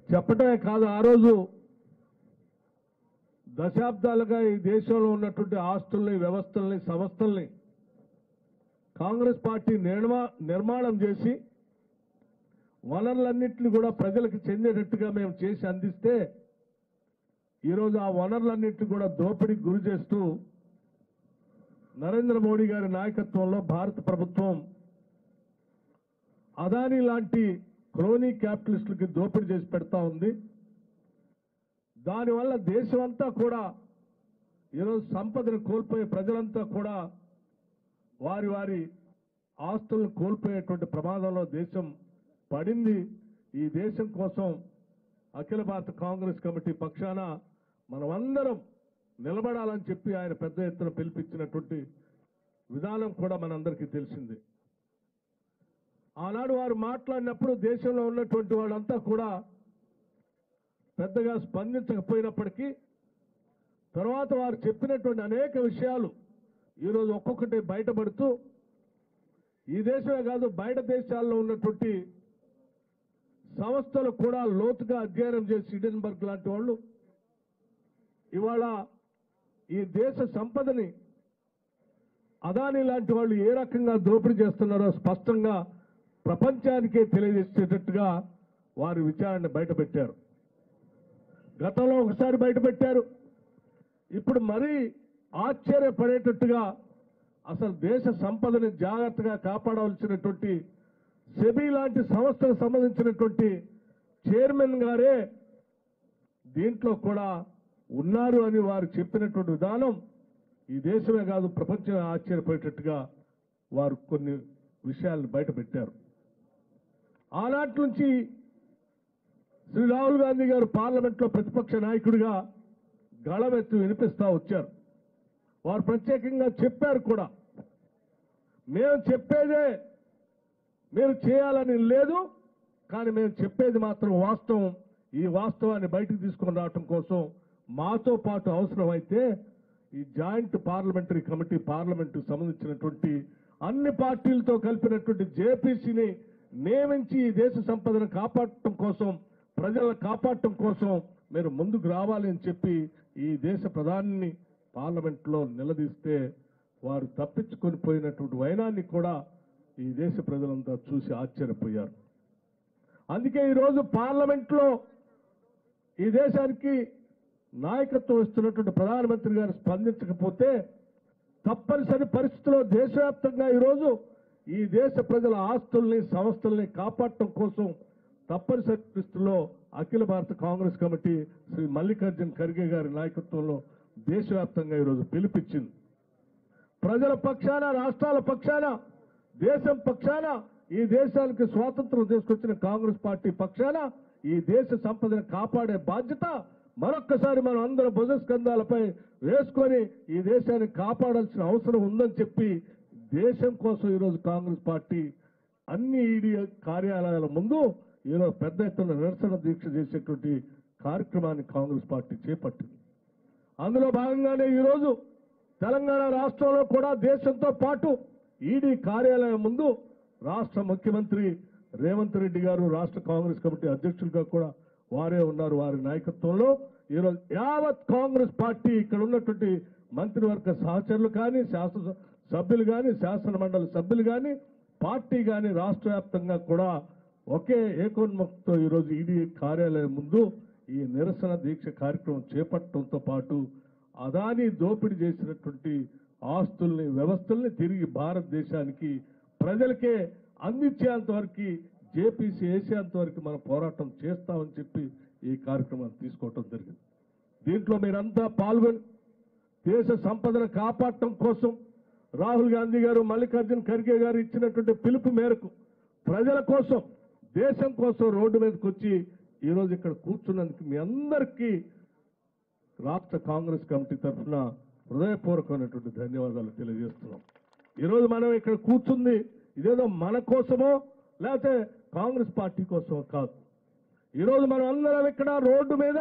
చెప్పటమే కాదు, ఆ రోజు దశాబ్దాలుగా ఈ దేశంలో ఉన్నటువంటి ఆస్తుల్ని, వ్యవస్థల్ని, సంస్థల్ని కాంగ్రెస్ పార్టీ నిర్మాణం చేసి వనరులన్నింటినీ కూడా ప్రజలకు చెందేటట్టుగా మేము చేసి అందిస్తే ఈరోజు ఆ వనరులన్నింటినీ కూడా దోపిడీకి గురి చేస్తూ నరేంద్ర మోడీ గారి నాయకత్వంలో భారత ప్రభుత్వం అదానీ లాంటి క్రోనీ క్యాపిటలిస్టులకి దోపిడీ చేసి పెడతా ఉంది. దానివల్ల దేశమంతా కూడా ఈరోజు సంపదను కోల్పోయే ప్రజలంతా కూడా వారి వారి ఆస్తులను కోల్పోయేటువంటి ప్రమాదంలో దేశం పడింది. ఈ దేశం కోసం అఖిల భారత కాంగ్రెస్ కమిటీ పక్షాన మనమందరం నిలబడాలని చెప్పి ఆయన పెద్ద ఎత్తున పిలిపించినటువంటి విధానం కూడా మనందరికీ తెలిసింది. ఆనాడు వారు మాట్లాడినప్పుడు దేశంలో ఉన్నటువంటి వాళ్ళంతా కూడా పెద్దగా స్పందించకపోయినప్పటికీ తర్వాత వారు చెప్పినటువంటి అనేక విషయాలు ఈరోజు ఒక్కొక్కటి బయటపడుతూ ఈ దేశమే కాదు బయట దేశాల్లో ఉన్నటువంటి సంస్థలు కూడా లోతుగా అధ్యయనం చేసి హిడెన్బర్గ్ లాంటి వాళ్ళు ఇవాళ ఈ దేశ సంపదని అదానీ లాంటి వాళ్ళు ఏ రకంగా దోపిడీ చేస్తున్నారో స్పష్టంగా ప్రపంచానికే తెలియజేసేటట్టుగా వారి విచారణ బయటపెట్టారు. గతంలో ఒకసారి బయటపెట్టారు, ఇప్పుడు మరీ ఆశ్చర్యపడేటట్టుగా అసలు దేశ సంపదని జాగ్రత్తగా కాపాడవలసినటువంటి సెబీ లాంటి సంస్థకు సంబంధించినటువంటి చైర్మన్ గారే దీంట్లో కూడా ఉన్నారు అని వారు చెప్పినటువంటి విధానం ఈ దేశమే కాదు ప్రపంచమే ఆశ్చర్యపోయేటట్టుగా వారు కొన్ని విషయాలను బయటపెట్టారు. ఆనాటి నుంచి శ్రీ రాహుల్ గాంధీ గారు పార్లమెంట్లో ప్రతిపక్ష నాయకుడిగా గళమెత్తి వినిపిస్తూ వచ్చారు. వారు ప్రత్యేకంగా చెప్పారు కూడా, మేము చెప్పేదే మీరు చేయాలని లేదు, కానీ మేము చెప్పేది మాత్రం వాస్తవం. ఈ వాస్తవాన్ని బయటకు తీసుకొని రావటం కోసం మాతో పాటు అవసరమైతే ఈ జాయింట్ పార్లమెంటరీ కమిటీ పార్లమెంటుకు సంబంధించినటువంటి అన్ని పార్టీలతో కలిపినటువంటి జేపీసీని నియమించి ఈ దేశ సంపదను కాపాడటం కోసం, ప్రజలను కాపాడటం కోసం మీరు ముందుకు రావాలి అని చెప్పి ఈ దేశ ప్రధానిని పార్లమెంట్లో నిలదీస్తే వారు తప్పించుకొని పోయినటువంటి వైనాన్ని కూడా ఈ దేశ ప్రజలంతా చూసి ఆశ్చర్యపోయారు. అందుకే ఈరోజు పార్లమెంట్లో ఈ దేశానికి నాయకత్వం ఇస్తున్నటువంటి ప్రధానమంత్రి గారు స్పందించకపోతే తప్పనిసరి పరిస్థితుల్లో దేశవ్యాప్తంగా ఈరోజు ఈ దేశ ప్రజల ఆస్తుల్ని, సంస్థల్ని కాపాడటం కోసం తప్పనిసరి పరిస్థితుల్లో అఖిల భారత కాంగ్రెస్ కమిటీ శ్రీ మల్లికార్జున్ ఖర్గే గారి నాయకత్వంలో దేశవ్యాప్తంగా ఈరోజు పిలిపించింది. ప్రజల పక్షాన, రాష్ట్రాల పక్షాన, దేశం పక్షాన, ఈ దేశానికి స్వాతంత్రం తీసుకొచ్చిన కాంగ్రెస్ పార్టీ పక్షాన ఈ దేశ సంపదను కాపాడే బాధ్యత మరొక్కసారి మనం అందరం భుజస్కంధాలపై వేసుకొని ఈ దేశాన్ని కాపాడాల్సిన అవసరం ఉందని చెప్పి దేశం కోసం ఈరోజు కాంగ్రెస్ పార్టీ అన్ని ఈడీ కార్యాలయాల ముందు ఈరోజు పెద్ద ఎత్తున నిరసన దీక్ష చేసేటువంటి కార్యక్రమాన్ని కాంగ్రెస్ పార్టీ చేపట్టింది. అందులో భాగంగానే ఈరోజు తెలంగాణ రాష్ట్రంలో కూడా దేశంతో పాటు ఈడీ కార్యాలయం ముందు రాష్ట్ర ముఖ్యమంత్రి రేవంత్ రెడ్డి గారు, రాష్ట్ర కాంగ్రెస్ కమిటీ అధ్యక్షులుగా కూడా వారే ఉన్నారు. వారి నాయకత్వంలో ఈరోజు యావత్ కాంగ్రెస్ పార్టీ ఇక్కడ ఉన్నటువంటి మంత్రివర్గ సహచరులు కానీ, శాసన సభ్యులు కానీ, శాసన మండలి సభ్యులు కానీ, పార్టీ కానీ రాష్ట్ర వ్యాప్తంగా కూడా ఒకే ఏకోన్ముఖంతో ఈరోజు ఈడీ కార్యాలయం ముందు ఈ నిరసన దీక్ష కార్యక్రమం చేపట్టడంతో పాటు అదానీ దోపిడీ చేసినటువంటి ఆస్తుల్ని, వ్యవస్థల్ని తిరిగి భారతదేశానికి ప్రజలకే అందించేంత వరకు, జేపీసీ వేసేంత వరకు మనం పోరాటం చేస్తామని చెప్పి ఈ కార్యక్రమాన్ని తీసుకోవటం జరిగింది. దీంట్లో మీరంతా పాల్గొని దేశ సంపదను కాపాడటం కోసం రాహుల్ గాంధీ గారు, మల్లికార్జున్ ఖర్గే గారు ఇచ్చినటువంటి పిలుపు మేరకు ప్రజల కోసం, దేశం కోసం రోడ్డు మీదకి వచ్చి ఈరోజు ఇక్కడ కూర్చున్నందుకు మీ అందరికీ రాష్ట్ర కాంగ్రెస్ కమిటీ తరఫున హృదయపూర్వకమైనటువంటి ధన్యవాదాలు తెలియజేస్తున్నాం. ఈరోజు మనం ఇక్కడ కూర్చుంది ఇదేదో మన కోసమో లేకపోతే కాంగ్రెస్ పార్టీ కోసమో కాదు. ఈరోజు మనం అందరం ఇక్కడ రోడ్డు మీద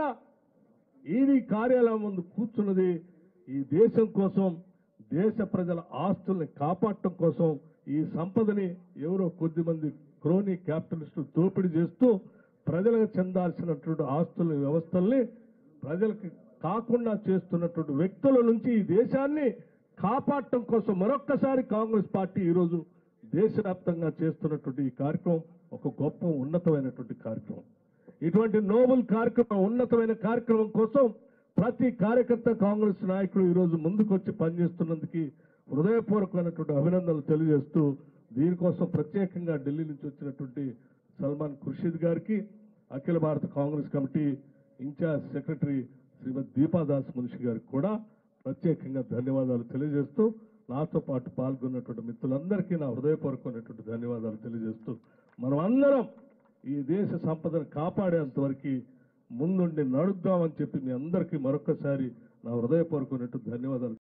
ఈడీ కార్యాలయం ముందు కూర్చున్నది ఈ దేశం కోసం, దేశ ప్రజల ఆస్తుల్ని కాపాడటం కోసం. ఈ సంపదని ఎవరో కొద్దిమంది క్రోనీ క్యాపిటలిస్టులు దోపిడీ చేస్తూ ప్రజలకు చెందాల్సినటువంటి ఆస్తుల వ్యవస్థల్ని ప్రజలకి కాకుండా చేస్తున్నటువంటి వ్యక్తుల నుంచి ఈ దేశాన్ని కాపాడటం కోసం మరొక్కసారి కాంగ్రెస్ పార్టీ ఈరోజు దేశవ్యాప్తంగా చేస్తున్నటువంటి ఈ కార్యక్రమం ఒక గొప్ప ఉన్నతమైనటువంటి కార్యక్రమం. ఇటువంటి నోబెల్ కార్యక్రమం, ఉన్నతమైన కార్యక్రమం కోసం ప్రతి కార్యకర్త, కాంగ్రెస్ నాయకులు ఈరోజు ముందుకొచ్చి పనిచేస్తున్నందుకు హృదయపూర్వకమైనటువంటి అభినందనలు తెలియజేస్తూ, దీనికోసం ప్రత్యేకంగా ఢిల్లీ నుంచి వచ్చినటువంటి సల్మాన్ ఖుర్షీద్ గారికి, అఖిల భారత Congress committee in-charge secretary Shrimati Deepa Das Munshi గారికి కూడా ప్రత్యేకంగా ధన్యవాదాలు తెలియజేస్తూ, నాతో పాటు పాల్గొన్నటువంటి మిత్రులందరికీ నా హృదయపూర్వకమైనటువంటి ధన్యవాదాలు తెలియజేస్తూ, మనం అందరం ఈ దేశ సంపదను కాపాడేంత వరకు ముందుండి నడుద్దామని చెప్పి మీ అందరికీ మరొకసారి నా హృదయపూర్వకమైనటువంటి ధన్యవాదాలు